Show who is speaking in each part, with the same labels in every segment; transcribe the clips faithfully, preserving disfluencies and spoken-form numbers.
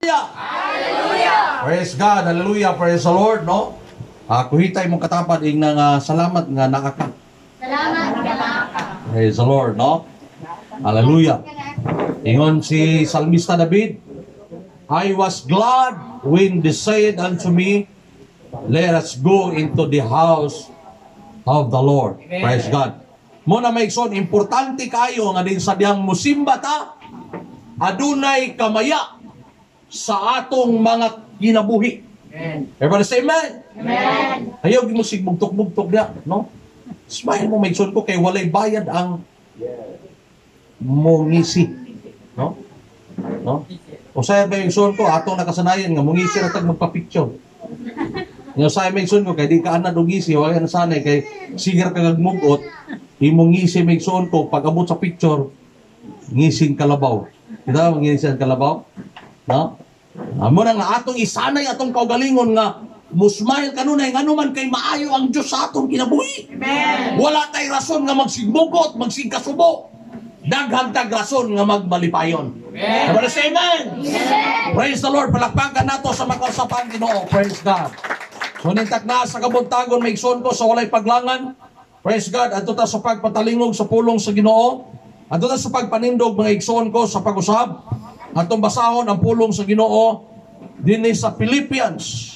Speaker 1: Hallelujah! Praise God, hallelujah, praise the Lord, no? Uh, kuhitay mong katapad, ing nga uh, salamat nga nakaka.
Speaker 2: Salamat nga nakaka.
Speaker 1: Praise the Lord, no? Hallelujah. Ingon si Salmista David, I was glad when they said unto me, let us go into the house of the Lord. Amen. Praise God. Muna may son, importante kayo nga din sa diyang musimba ta, adunay kamaya sa atong mga kinabuhi. Amen. Everybody say amen.
Speaker 2: Amen.
Speaker 1: Ayaw mo sigbugtok-bugtok niya, no? Smile mo, may son ko, kay walay bayad ang mungisi. No? No? O saya ba yung son ko, atong nakasanayan nga, mungisi na tag magpa-picture. Yung saya may son ko, kay di ka anad o ngisi, wala na sanay, kay sigar ka gagmugot, imong ngisi may son ko, pag abot sa picture, ngising kalabaw. Kita mo ngising kalabaw? No? Amo na nga atong isanay atong kaugalingon nga musmail kanunay ngano man kay maayo ang Dios sa atong kinabuhi. Amen. Wala tay rason nga magsigmugot, magsigkasubo. Daghang tag rason nga magmalipayon. Amen. Everybody say amen. Amen. Praise the Lord. Palakpakan nato sa makausapan Ginoo. Praise God. So nintak na sa kabuntagon may igsoon ko sa walay paglangan. Praise God. Adto ta sa pagpatalingog sa pulong sa Ginoo. Adto ta sa pagpanindog mga igsoon ko sa pag-usab. Atong basahon ang pulong sa Ginoo dinhi sa Philippians.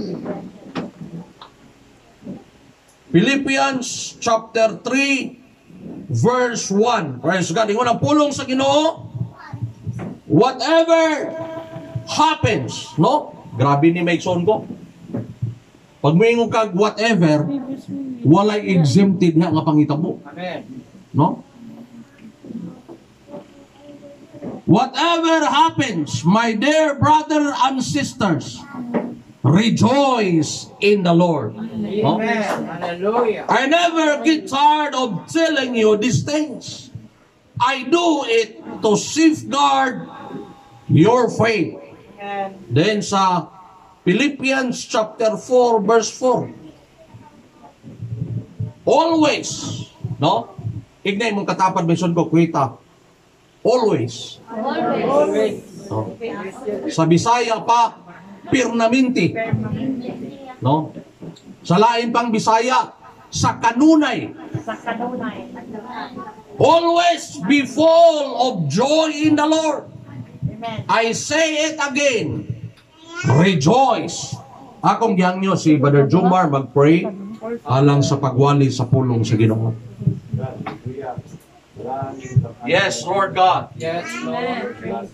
Speaker 1: Philippians chapter three verse one. Praise God. Ingon ang pulong sa Ginoo. Whatever happens, no? Grabe ni Mason ko. Pag moingon kag whatever, walay exempted nga nga pangitabo. Amen. No? Whatever happens, my dear brother and sisters, rejoice in the Lord. No?
Speaker 3: Amen. Hallelujah.
Speaker 1: I never get tired of telling you these things. I do it to safeguard your faith.
Speaker 3: Amen.
Speaker 1: Then sa Philippians chapter four verse four. Always, no? Ignay mong katapad beson ko kuita. Always.
Speaker 2: Always.
Speaker 1: No? Sa Bisaya pa, permanente. No? Sa lain pang Bisaya, sa kanunay.
Speaker 3: Sa kanunay.
Speaker 1: Always be full of joy in the Lord.
Speaker 3: Amen.
Speaker 1: I say it again. Rejoice. Akong giyang nyo si Brother Jumar mag-pray alang sa pagwali sa pulong sa Ginoo. Yes, Lord God.
Speaker 3: Yes, Lord.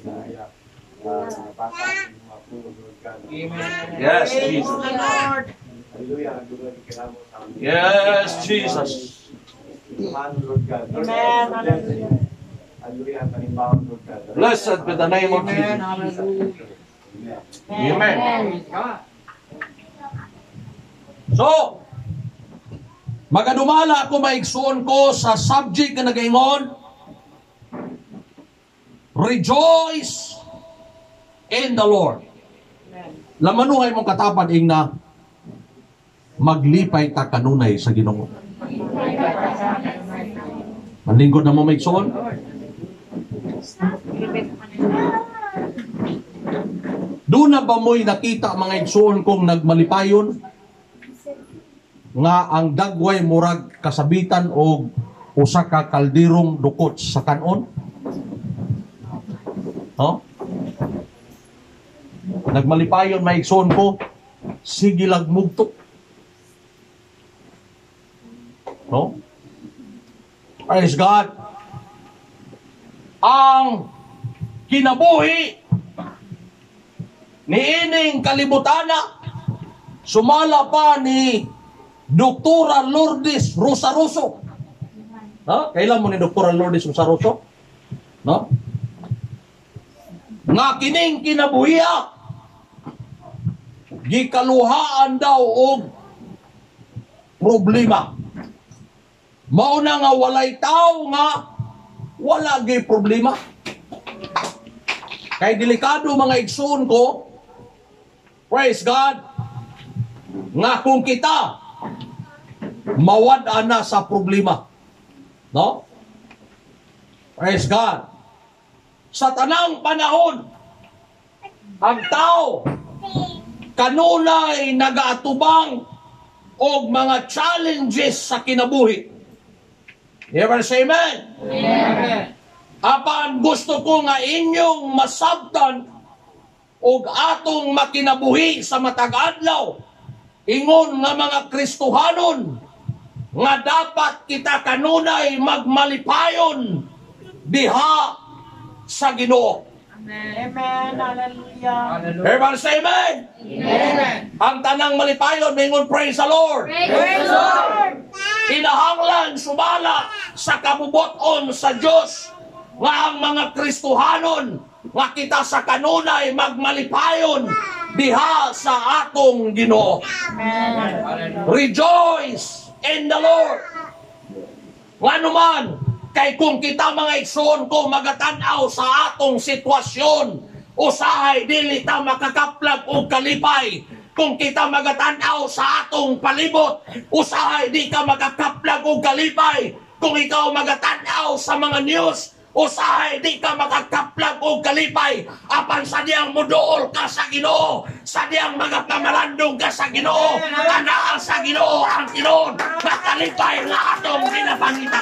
Speaker 3: Amen.
Speaker 1: Yes, Jesus.
Speaker 3: Lord.
Speaker 1: Yes, Jesus.
Speaker 3: Amen. Hallelujah.
Speaker 1: Blessed be the name of
Speaker 3: Amen.
Speaker 1: Jesus.
Speaker 3: Hallelujah.
Speaker 1: Amen.
Speaker 3: Praise God.
Speaker 1: So, magadumala ako maigsoon ko sa subject na nagaingon, rejoice in the Lord. Lamanuhay mong katapad ing na maglipay ta kanunay sa Ginoo. Manlingkod na mo maigsoon. Doon na ba mo'y nakita mga igsoon kong nagmalipayon nga ang dagway murag kasabitan o usa ka kaldirong dukot sa kanon? No? Nagmalipayon may igsoon ko, sige lagmugtok. No? Praise God. Ang kinabuhi ni ining kalibutana sumala pa ni Doktora Lourdes Rosaroso. No? Kailan mo ni Doktora Lourdes Rosaroso? No? Nga kining kinabuhiya gikaluhaan daw og problema. Mao na nga walay tao nga wala gyud problema. Kay delikado mga igsoon ko, praise God, nga kung kita mawad-an na sa problema. No? Praise God. Sa tanang panahon,
Speaker 4: ang tao kanunay nagaatubang og mga challenges sa kinabuhi. Everyone say amen?
Speaker 3: Amen.
Speaker 4: Apan gusto ko nga inyong masabtan og atong makinabuhi sa matag adlaw, ingon nga mga Kristohanon, nga dapat kita kanunay magmalipayon diha sa Ginoo.
Speaker 2: Amen.
Speaker 5: Amen. Hallelujah.
Speaker 3: Hallelujah.
Speaker 4: Everyone say amen?
Speaker 3: Amen.
Speaker 4: Ang tanang malipayon, mingon praise the Lord.
Speaker 2: Praise the Lord.
Speaker 4: Kinahanglan sumala sa kabubuton sa Dios nga ang mga Kristohanon nga kita sa kanunay magmalipayon diha sa atong Ginoo.
Speaker 5: Amen.
Speaker 3: Hallelujah.
Speaker 4: Rejoice in the Lord. Ngano man, kay kung kita mga igsoon ko magatanaw sa atong sitwasyon, usahay dili ta makakaplag og kalipay. Kung kita magatanaw sa atong palibot, usahay di ka makakaplag og kalipay. Kung ikaw magatanaw sa mga news, usahay di ka makakaplag og kalipay. Apan sa diyang muduol ka sa Ginoo, sa diyang mga pamalandong ka sa Ginoo, anaa sa Ginoo ang tinud, makalipay nga atong ginapangita.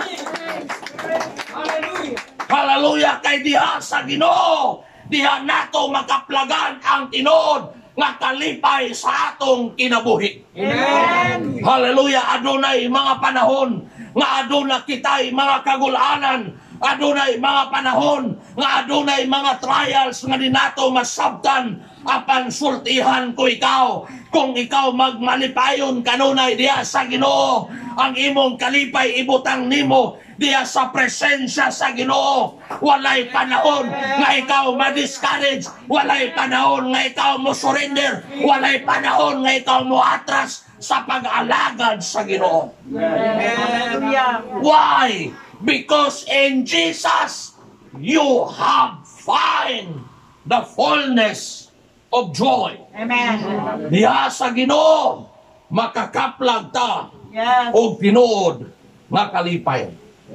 Speaker 3: Hallelujah.
Speaker 4: Hallelujah, kay diha sa Ginoo, diha nato makaplagan ang tinud nga kalipay sa atong kinabuhi.
Speaker 3: Amen.
Speaker 4: Hallelujah, adunay mga panahon nga aduna kitay mga kagulanan, adunay mga panahon nga adunay mga trials nga di nato masabtan. Apan sultihan ko ikaw, kung ikaw magmalipayon kanunay diha sa Ginoo, ang imong kalipay ibutang nimo diya sa presensya sa Ginoo. Walay panahon nga ikaw ma-discourage, walay panahon nga ikaw mo surrender, walay panahon nga ikaw mo atras sa pag-alagad sa Ginoo.
Speaker 5: Hallelujah.
Speaker 4: Why? Because in Jesus you have find the fullness of joy.
Speaker 5: Amen.
Speaker 4: Diha sa Ginoo makakaplag ta
Speaker 5: Yes.
Speaker 4: og tinuod nga kalipay.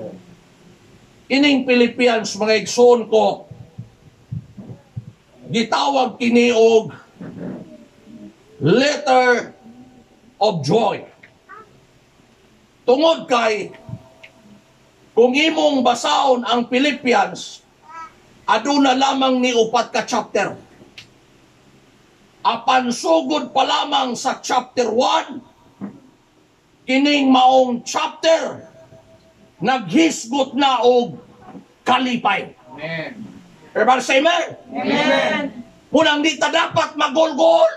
Speaker 4: Ining Philippians mga igsoon ko, gitawag kini og letter of joy. Tungod kay kung imong basahon ang Philippians, aduna lamang ni upat ka chapter. Apan sugod pa lamang sa chapter one, kining maong chapter naghisgot na og kalipay.
Speaker 3: Amen.
Speaker 4: Everybody say amen?
Speaker 5: Amen.
Speaker 4: Munang di ta dapat magulgol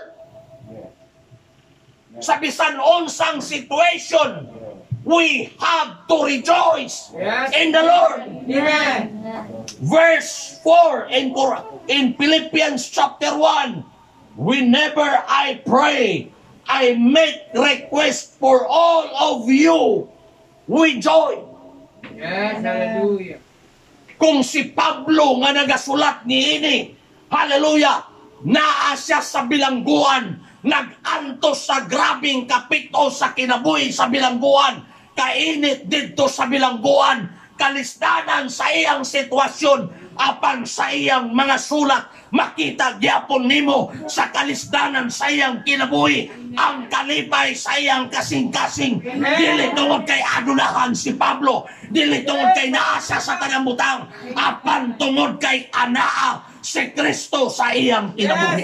Speaker 4: sa bisan unsang situation. We have to rejoice
Speaker 3: Yes.
Speaker 4: in the Lord.
Speaker 3: Amen.
Speaker 4: Verse four in, Cor- in Philippians chapter one, whenever I pray, I make request for all of you with joy.
Speaker 3: Yes. Hallelujah.
Speaker 4: Kung si Pablo nga nagasulat ni ini, hallelujah, naa siya sa bilangguan, nag-antos sa grabing kapito sa kinabuhi sa bilangguan, kainit dito sa bilangguan, kalisdanan sa iyang sitwasyon, apan sa iyang mga sulat, makita gyapon nimo sa kalisdanan sa iyang kinabuhi, ang kalipay sa iyang kasing-kasing. Dili tungod kay adunahan si Pablo, dili tungod kay naasa sa tanang butang, apan tungod kay anaa si Kristo sa iyang kinabuhi.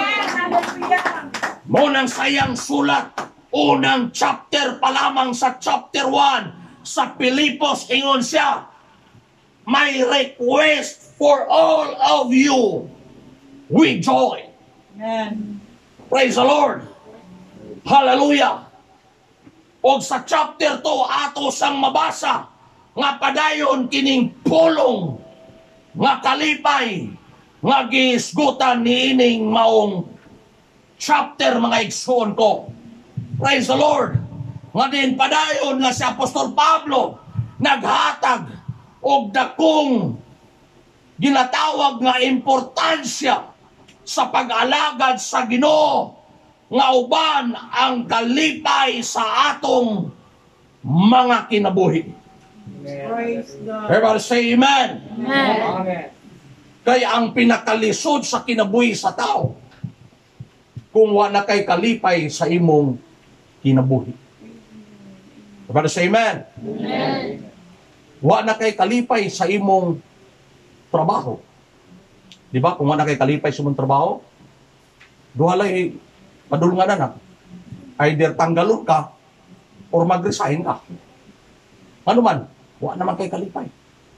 Speaker 4: Munang sa iyang sulat, unang chapter pa lamang sa chapter one, sa Pilipos, ingon siya, my request for all of you with joy.
Speaker 5: Amen.
Speaker 4: Praise the Lord. Hallelujah. Og sa chapter two, ato sang mabasa, nga padayon kining pulong, nga kalipay, nga gisgutan ni ining maong chapter mga igsoon ko. Praise the Lord. Nga din padayon nga si Apostol Pablo naghatag og dakong ginatawag nga importansya sa pag-alagad sa Ginoo, nga uban ang kalipay sa atong mga kinabuhi.
Speaker 5: Praise God.
Speaker 4: Everybody say amen.
Speaker 2: Amen.
Speaker 3: Amen.
Speaker 4: Kaya ang pinakalisod sa kinabuhi sa tao, kung wala kay kalipay sa imong kinabuhi. Para sa amen.
Speaker 2: Amen.
Speaker 4: Wala kay kalipay sa imong trabaho. Di ba? Kung wala kay kalipay sa imong trabaho, duhalay padulungan na. Either tanggalon ka or mag-resign ka. Ano man, wala naman kay kalipay.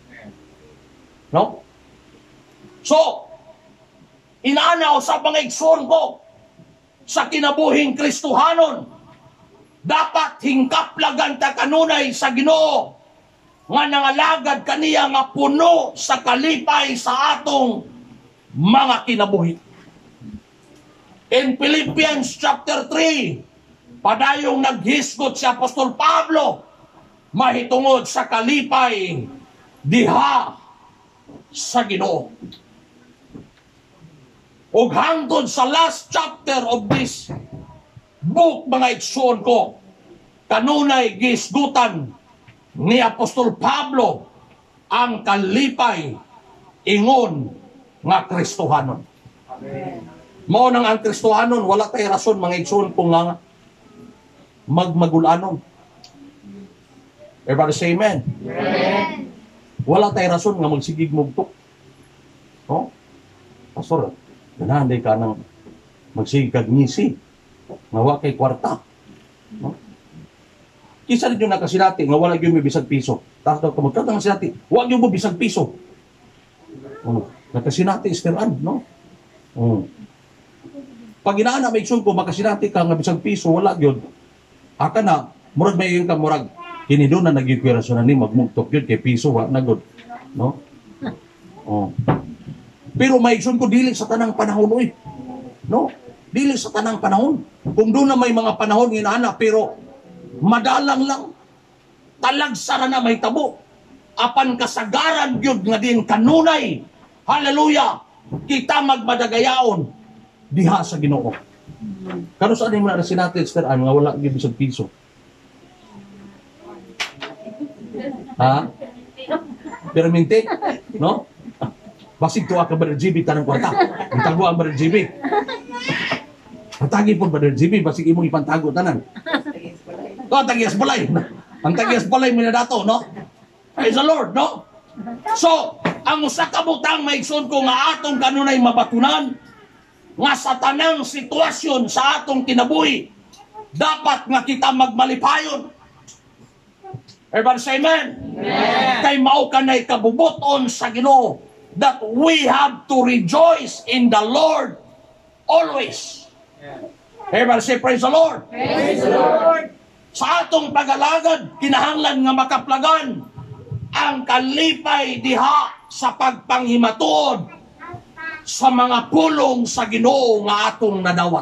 Speaker 4: No? So, inaanaw sa mga igsoon ko sa kinabuhing Kristohanon, dapat hingkaplagan ta kanunay sa Ginoo nga nangalagad kaniya nga puno sa kalipay sa atong mga kinabuhi. In Philippians chapter three, padayong naghisgot si Apostol Pablo mahitungod sa kalipay diha sa Ginoo. Ug hangtod sa last chapter of this book, mga igsoon ko, kanunay gisgutan ni Apostol Pablo ang kalipay ingon nga Kristohanon. Mao nang ang Kristohanon, wala tay rason, mga igsoon ko, nga magmagulanon. Everybody say amen.
Speaker 2: Amen.
Speaker 4: Wala tay rason nga magsigig mugtok. No? Pastor, ganahan day ka nang magsigig kag ngisi. Nga wa kay kwarta. No? Kisa rin yung nakasinati, nga wala yung may bisag piso. Tapos daw, kamagkata nga sinati, wag yung mo bisag piso. Ano? Nakasinati istiran, no? Um. Pag inaan na may igsoon ko, makasinati ka nga bisag piso, wala yun. Aka na, murag may yung ka, murag, kinido na nag-equirasyon na ni, magmugtok yun, kay piso, wala na good. No? Oh. Pero may igsoon ko, dili sa tanang panahon, oy. No? Dili sa tanang panahon. Kung doon na may mga panahon, inaana, pero madalang lang, talagsara na may tabo. Apan kasagaran yun nga din kanunay. Hallelujah! Kita magmadagayaon diha sa Ginoo. Kano saan yung mga sinati, Esteran, nga wala yung bisag piso? Ha? Perminti? No? Basig tuwa ka ba ng G B tanang kwarta? Itago ang ba ng G B? Patagi po ba ng G B? Basig imong ipantago tanan. O, oh, tagias balay. Ang tagias balay mo na dato, no? Praise the Lord, no? So, ang usa ka butang maigsoon ko nga atong kanunay mabatunan nga sa tanang sitwasyon sa atong kinabuhi, dapat nga kita magmalipayon. Everybody say amen?
Speaker 2: Amen.
Speaker 4: Kay mao kanay kabubuton sa Ginoo that we have to rejoice in the Lord always. Everybody say praise the Lord.
Speaker 2: Praise the Lord.
Speaker 4: Sa atong pagalagad, kinahanglan nga makaplagan ang kalipay diha sa pagpanghimatuod sa mga pulong sa Ginoo nga atong nadawat.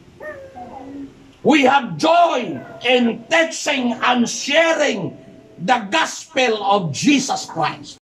Speaker 4: We have joy in teaching and sharing the gospel of Jesus Christ.